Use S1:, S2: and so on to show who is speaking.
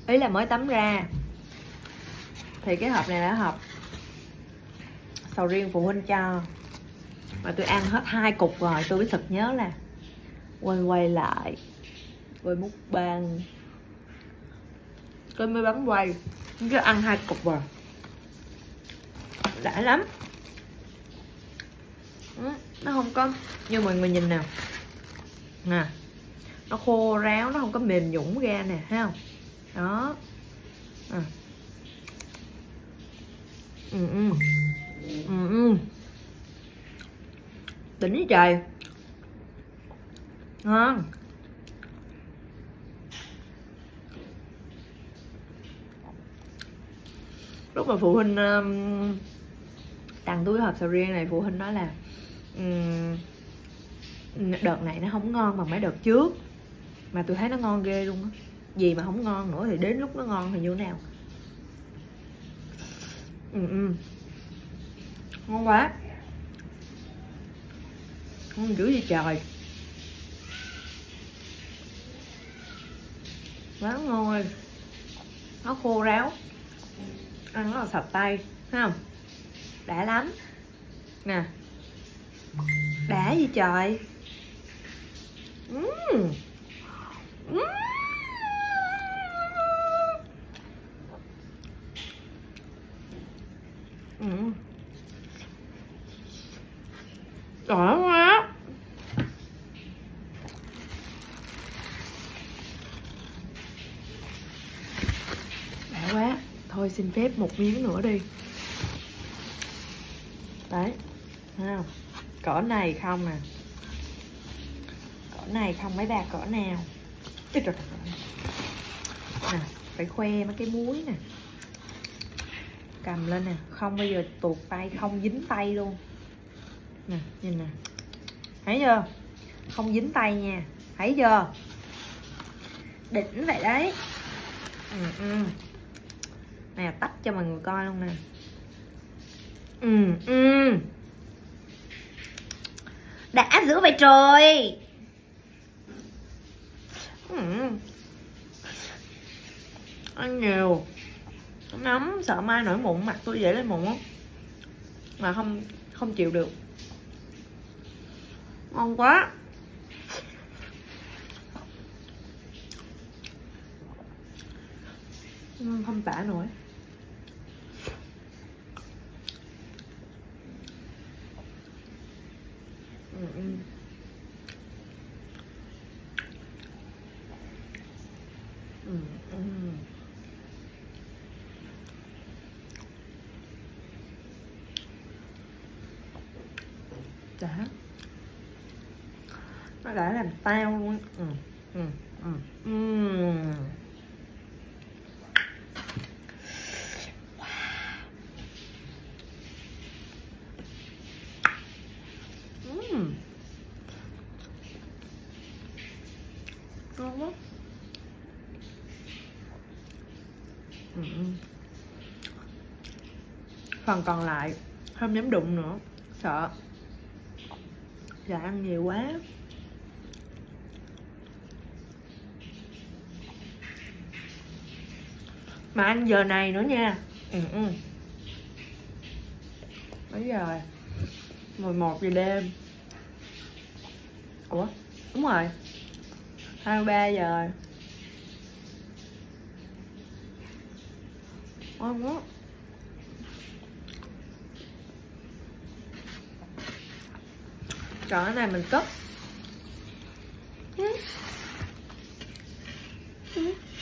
S1: ý là mới tắm ra. Thì cái hộp này là hộp sầu riêng phụ huynh cho, mà tôi ăn hết 2 cục rồi. Tôi mới sực nhớ là quay lại quay mukbang, tôi mới bấm quay chứ ăn 2 cục rồi, đã lắm. Nó không có như mọi người nhìn nào nè, nó khô ráo, nó không có mềm nhũn ra nè, thấy không? Đó. Đỉnh với trời, ngon. Lúc mà phụ huynh tặng túi hộp sầu riêng này, phụ huynh nói là đợt này nó không ngon bằng mấy đợt trước, mà tôi thấy nó ngon ghê luôn á. Gì mà không ngon nữa thì đến lúc nó ngon thì như thế nào. Ngon quá, ngon dữ vậy trời, quá ngon ơi. Nó khô ráo, ăn rất là sạch tay, thấy không? Đã lắm nè, đã gì trời. Đỏ quá. Đã quá. Thôi xin phép một miếng nữa đi. Đấy, thấy không? Cỡ này không nè, cỡ này không mấy bà cỡ nào. Trời trời trời. Nè, phải khoe mấy cái muối nè, cầm lên nè, không bao giờ tuột tay, không dính tay luôn nè, nhìn nè, thấy chưa? Không dính tay nha, thấy chưa? Đỉnh vậy đấy. Nè, tách cho mọi người coi luôn nè. Đã dữ vậy trời. Ăn nhiều nóng, sợ mai nổi mụn, mặt tôi dễ lên mụn á, mà không chịu được. Ngon quá. Không tả nổi. Đã. Nó đã làm tao luôn. Ngon quá. Phần còn lại không dám đụng nữa, sợ ăn nhiều quá. Mà ăn giờ này nữa nha. Mấy giờ? 11 giờ đêm. Ủa? Đúng rồi, 23 giờ. Ngon quá. Còn cái này mình cất.